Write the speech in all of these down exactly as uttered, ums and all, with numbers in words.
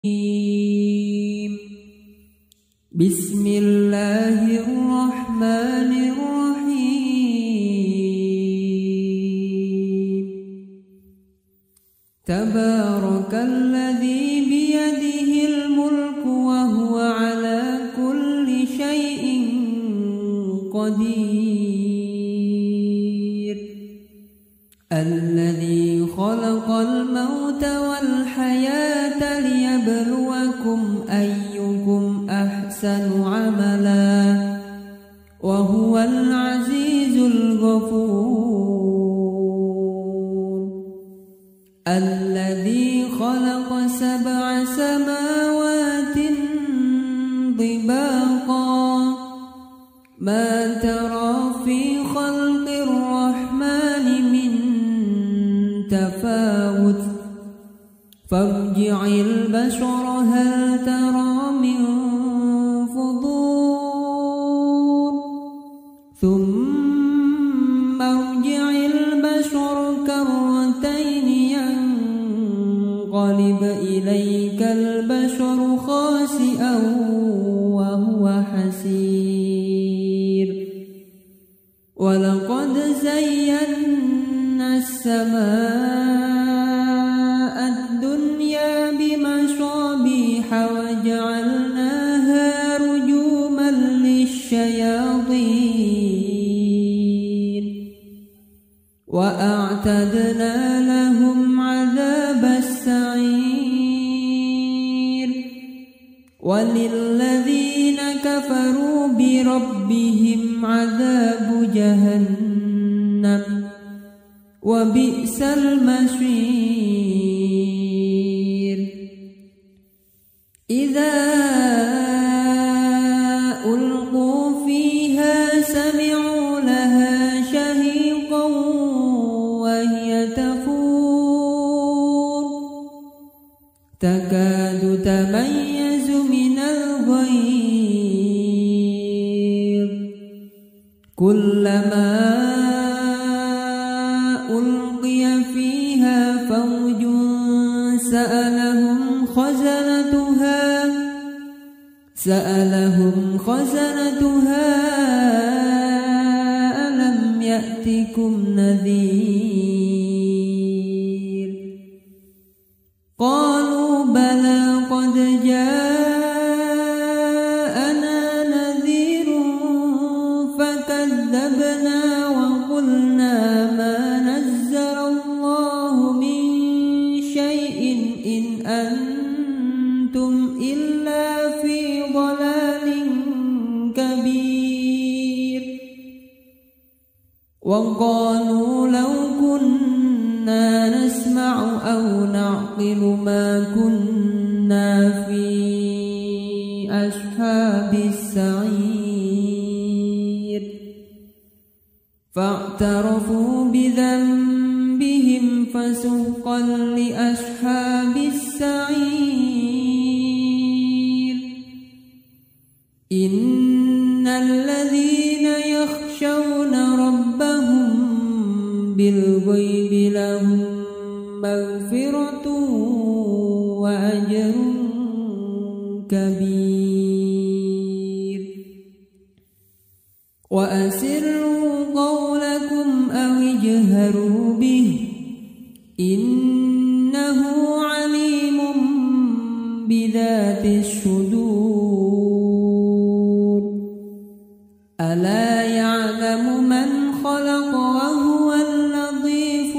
بسم الله الرحمن الرحيم تبارك الذي بيده الملك وهو على كل شيء قدير الذي خلق الموت والحياة ليبلوكم أيكم أحسن عملا وهو العزيز الغفور الذي خلق سبع سماوات طباقا ما ترى في خلق الرحمن من تفاوت فارجع البشر هل ترى من فضول ثم ارجع البشر كرتين ينقلب إليك البشر خاسئا وهو حسير ولقد زينا السماء الدنيا بمصابيح وجعلناها رجوما للشياطين وأعتدنا لهم عذاب السعير وللذين كفروا بربهم عذاب جهنم وبئس المصير إذا ألقوا فيها سمعوا لها شهيقا وهي تفور تكاد تميز من الغيظ كلما ألقي فيها فوج سألهم خزنتها سألهم خزنتها ألم يأتكم نذير قالوا بلى قد جاءنا نذير فكذبنا وقلنا ما نزل الله من شيء إن أنتم إلا في ضلال كبير وقالوا لو كنا نسمع أو نعقل ما كنا في أصحاب السعير فاعترفوا بذنبهم فسحقا لأصحاب السعير إن الذين يخشون ربهم بالغيب لهم مغفرة وأجر كبير وأسروا قولكم أو اجهروا به إنه عليم بذات الصدور ألا يعلم من خلق وهو اللطيف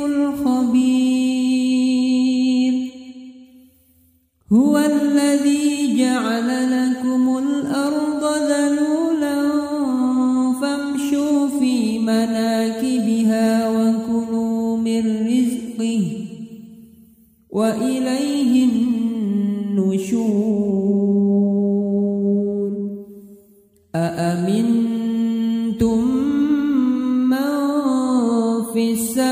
الخبير هو الذي جعل لكم الأرض ذلولا فامشوا في مناكبها وكلوا من رزقه وإليه النشور أأمنتم من في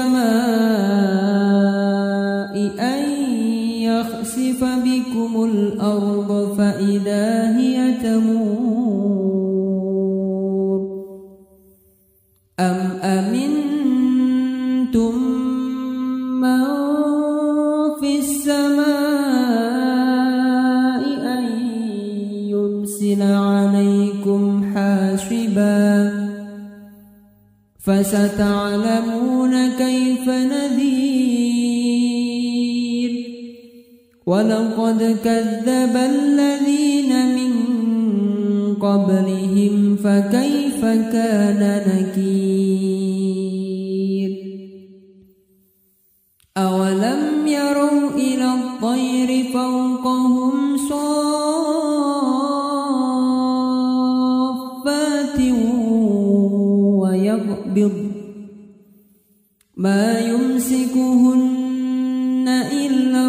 السماء أن يخسف بكم الأرض فإذا هي تمور أم أمنتم من في السماء يرسل عليكم حاصبا فستعلمون كيف نذير ولقد كذب الذين من قبلهم فكيف كان نكير أولم يروا إلى الطير فوقهم صافات ويقبض ما يمسكهن إلا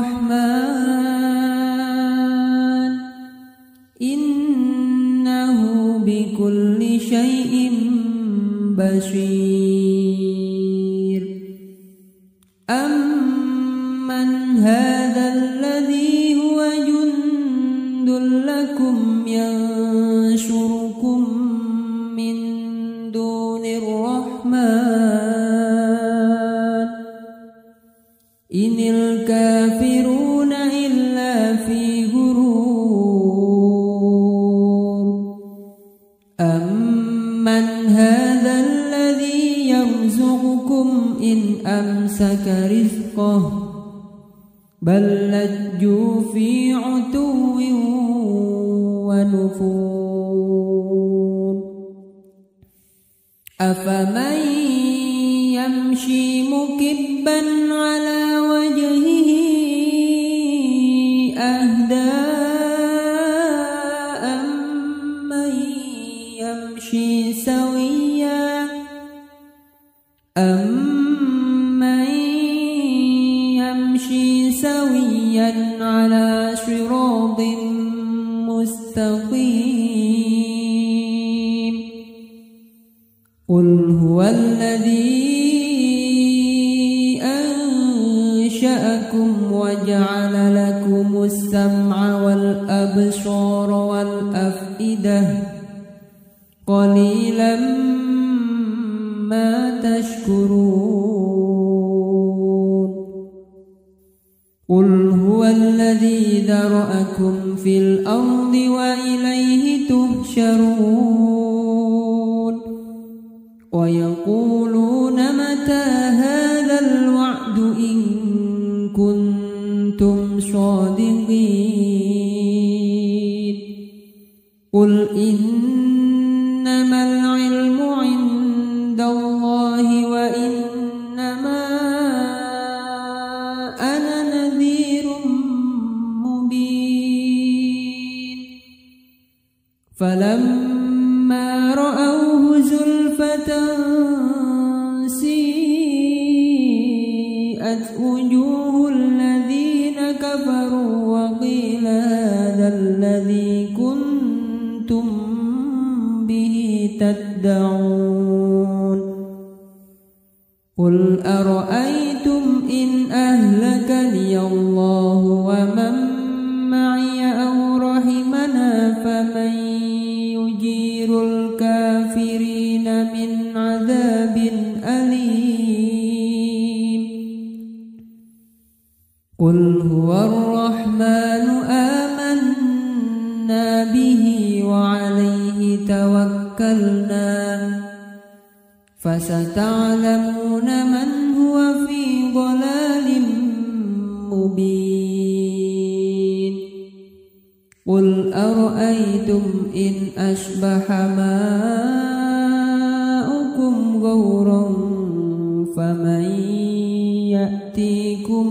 الرحمن إنه بكل شيء بصير أمن هذا الذي هو جند لكم ينشركم من دون الرحمن إن الكافرون إلا في غرور أمن هذا الذي يرزقكم إن أمسك رزقه بل لجوا في عتو ونفور أفمن يمشي مكبا على وجهه أهدى أمن يمشي سويا أمن يمشي سويا على صراط مستقيم قل هو الذي أنشأكم وجعل لكم السمع والأبصار والأفئدة قليلا ما تشكرون قل هو الذي ذرأكم في الأرض وإليه تحشرون ويقولون متى هذا الوعد إن كنتم صادقين قل إنما العلم عند الله وإنما أنا نذير مبين فلما رأوه زلفة سيئت وجوه الذين كفروا وقيل هذا الذي كنتم به تدعون قل أرأيتم إن أهلكني الله ومن معي أو رحمنا فمن يجير الكافرين من عذاب أليم قل هو الرحمن آمنا به وعليه توكلنا فستعلمون من هو في ضلال مبين قل أرأيتم إن أصبح ماؤكم غورا فمن يأتيكم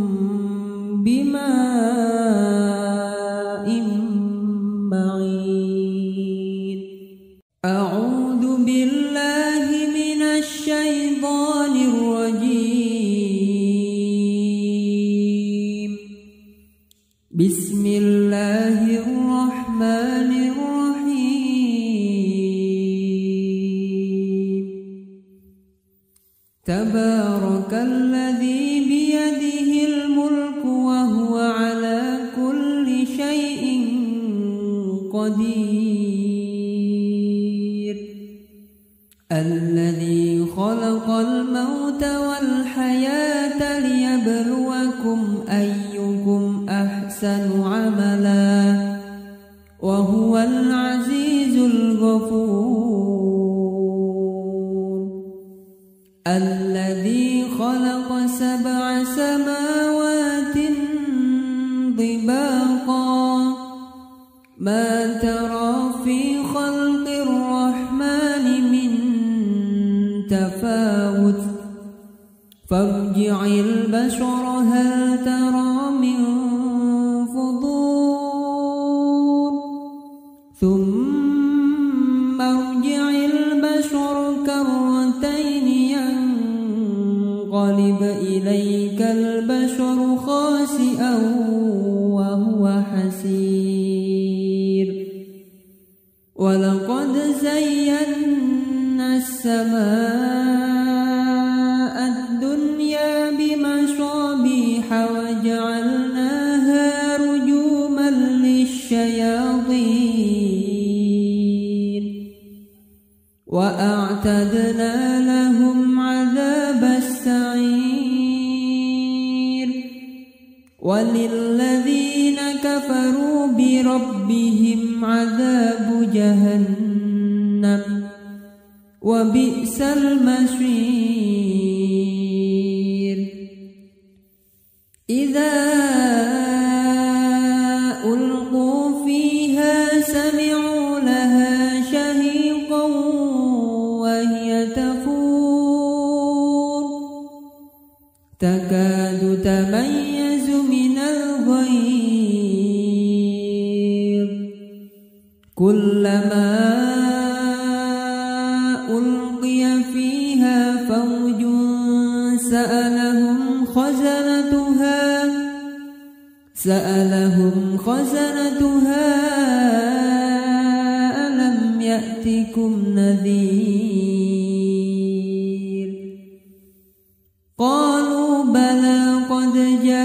بماء معين أعوذ بالله من الشيطان الرجيم بسم الله الرحمن الرحيم تبارك الذي بيده الملك وهو على كل شيء قدير الذي خلق الموت والحياة ليبلوكم أيكم أحسن عملا وهو وهو العزيز الغفور الذي خلق سبع سماوات طباقا ما ترى في خلق الرحمن من تفاوت فارجع البشر هل ترى من فضول ثم ارجع البشر كرتين ينقلب إليك البشر خاسئا وهو حسير ولقد زينا السماء الدنيا بمصابيح وجعلناها رجوما للشياطين وأعتدنا لهم عذاب السعير وللذين كفروا بربهم عذاب جهنم وبئس المصير إذا ألقوا فيها سمعوا لها شهيقا وهي تفور تكاد تميز من الغيظ كلما ألقي فيها فوج سألهم خزنتها سألهم خزنتها ألم يأتكم نذير قالوا بلى قد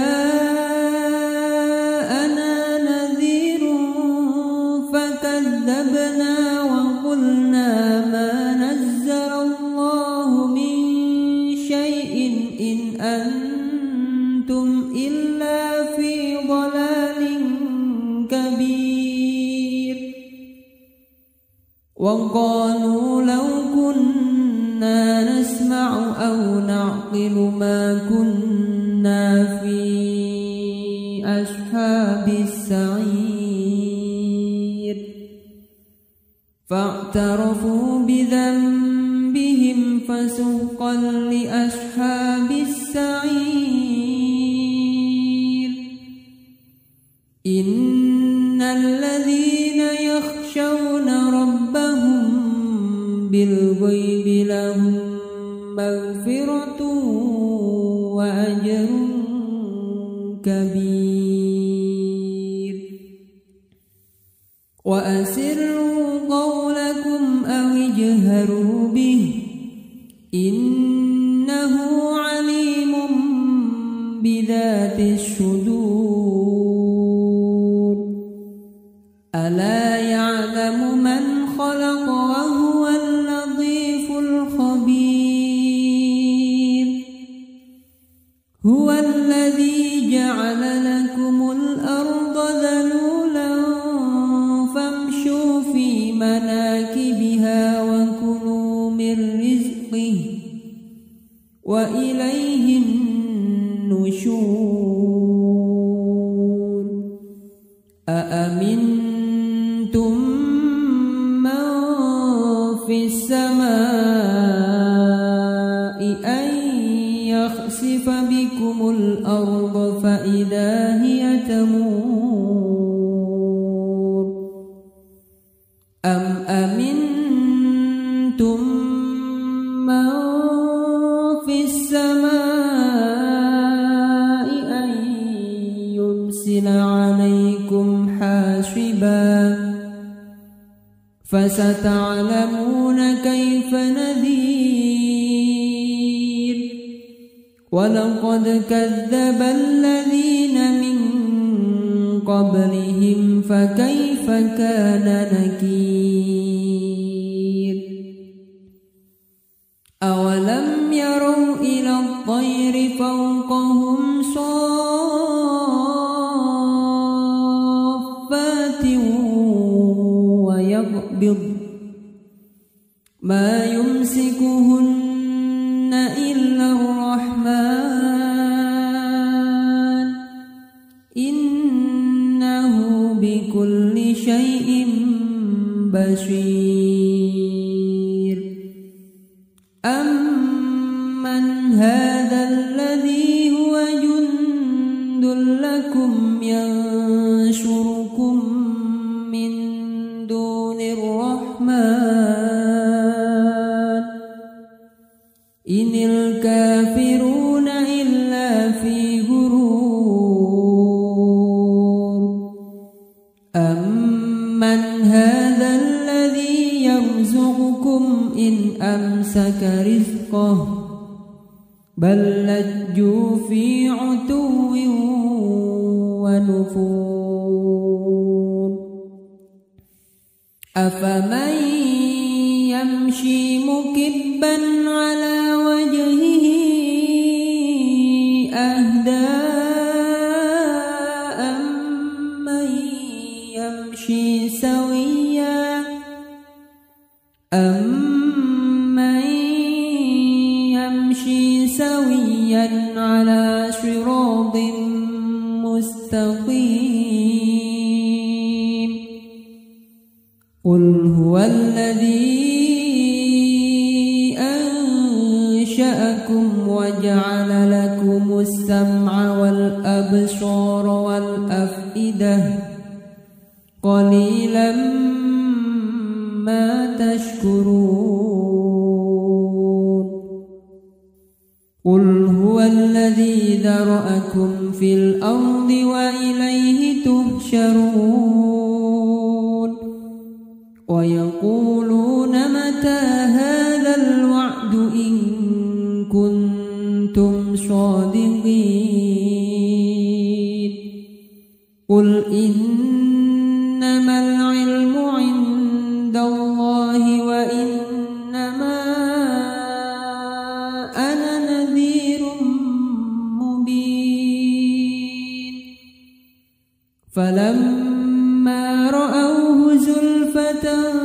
جاءنا نذير فكذبنا وقلنا ما نزل الله من شيء إن أنتم إلا في ضلال كبير وقالوا لو كنا نسمع أو نعقل ما كنا في أصحاب السعير فاعترفوا بذنبهم فسحقا لأصحاب السعير إن الذين يخشون ربهم بالغيب لهم مغفرة وأجر كبير وأسروا قولكم أو اجهروا به إنه عليم بذات الصدور ألا يعلم من خلق وهو اللطيف الخبير هو الذي جعل لكم الأرض ذلولا فامشوا في مناكبها وكلوا من رزقه وإليه النشور أأمنتم من في السماء أن يخسف بكم الأرض فإذا هي تمور أم أمنتم من في السماء أن يرسل عليكم حاصبا فستعلمون كيف نذير ولقد كذب الذين من قبلهم فكيف كان نكير أولم يروا إلى الطير فوقهم صافات يقبض ما يمسكهن إلا الرحمن إنه بكل شيء بصير أمن هذا الذي هو جند لكم ينشركم من دون الرحمن إن الكافرون إلا في غرور أمن هذا الذي يرزقكم إن أمسك رزقه بل لجوا في عتو ونفور أفمن يمشي مكبا على وجهه أهدى أمن يمشي سويا أمن يمشي سويا على صراط مستقيم قل هو الذي أنشأكم وجعل لكم السمع والأبصار والأفئدة قليلا ما تشكرون قل هو الذي ذرأكم في الأرض وإليه تحشرون ويقولون متى هذا الوعد إن كنتم صادقين قل إنما العلم عند الله وإنما أنا نذير مبين فلما رأوه زلفة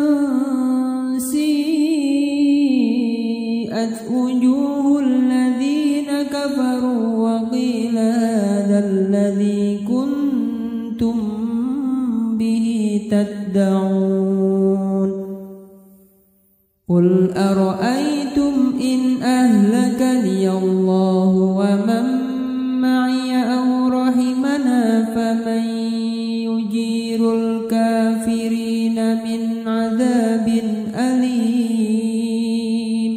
سيئت وجوه الذين كفروا وقيل هذا الذي كنتم به تدعون قل أرأيتم إن أهلكني الله ومن معي أو رحمنا فمن يجير الكافرين من عذاب أليم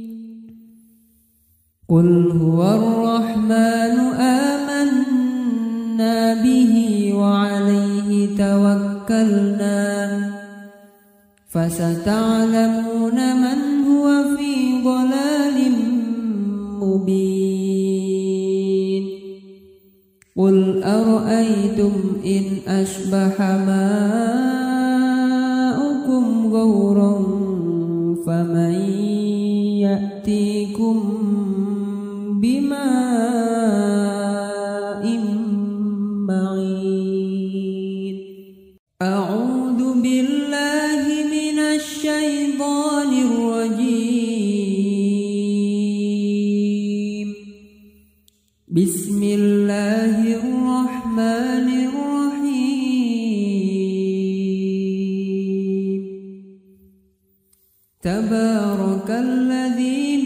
قل هو الرحمن آمنا به وعليه توكلنا فستعلمون من هو في ضلال مبين قل أرأيتم إن أصبح ماؤكم غورا فمن يأتيكم بماء معين أعوذ بالله من الشيطان الرجيم بسم الله الرحمن الرحيم تبارك الذي